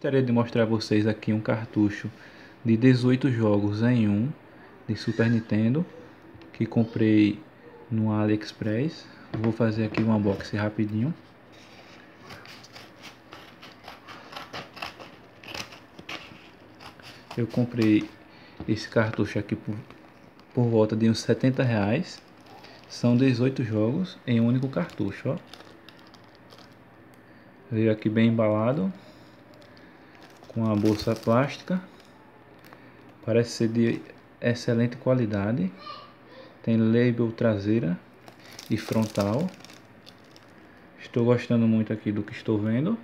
Gostaria de mostrar a vocês aqui um cartucho de 18 jogos em um de Super Nintendo que comprei no AliExpress. Vou fazer aqui um unboxing rapidinho. Eu comprei esse cartucho aqui por volta de uns R$70. São 18 jogos em um único cartucho, ó. Veio aqui bem embalado, com a bolsa plástica. Parece ser de excelente qualidade. Tem label traseira e frontal. Estou gostando muito aqui do que estou vendo.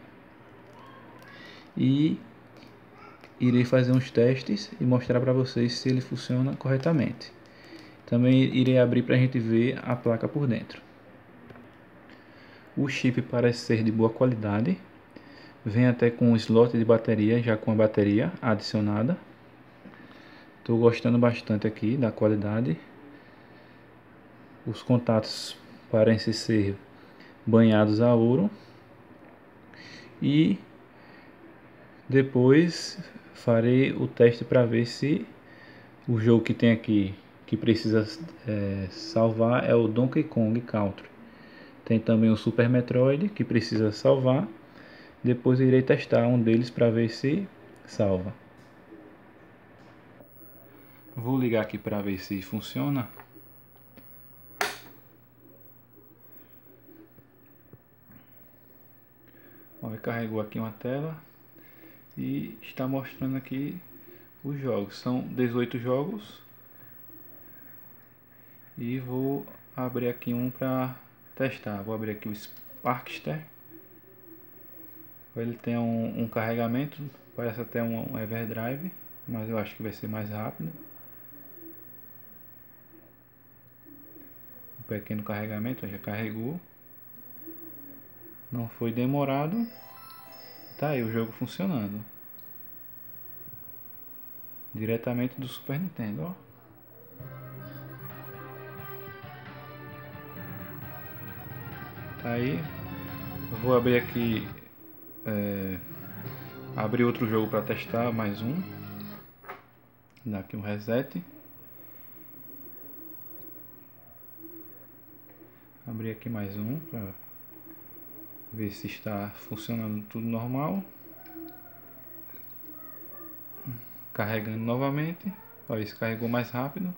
E irei fazer uns testes e mostrar para vocês se ele funciona corretamente. Também irei abrir para a gente ver a placa por dentro. O chip parece ser de boa qualidade. Vem até com um slot de bateria, já com a bateria adicionada. Estou gostando bastante aqui da qualidade. Os contatos parecem ser banhados a ouro. E depois farei o teste para ver se o jogo que tem aqui que precisa salvar é o Donkey Kong Country. Tem também o Super Metroid que precisa salvar. Depois eu irei testar um deles para ver se salva. Vou ligar aqui para ver se funciona. Ó, carregou aqui uma tela e está mostrando aqui os jogos. São 18 jogos. E vou abrir aqui um para testar. Vou abrir aqui o Sparkster. Ele tem um carregamento, parece até um Everdrive, mas eu acho que vai ser mais rápido. Um pequeno carregamento, já carregou. Não foi demorado. Tá aí o jogo funcionando. Diretamente do Super Nintendo, ó. Tá aí. Eu vou abrir aqui, abrir outro jogo para testar, mais um. Dá aqui um reset. Abrir aqui mais um para ver se está funcionando tudo normal. Carregando novamente. Ó, esse carregou mais rápido.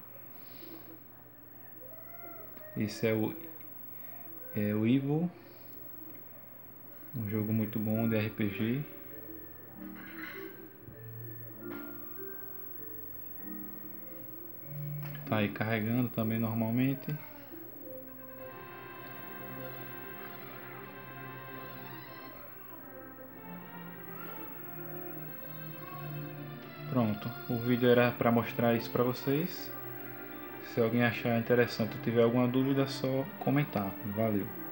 Esse é o Evil. Um jogo muito bom de RPG. Tá aí carregando também normalmente. Pronto, o vídeo era para mostrar isso para vocês. Se alguém achar interessante ou tiver alguma dúvida, é só comentar. Valeu!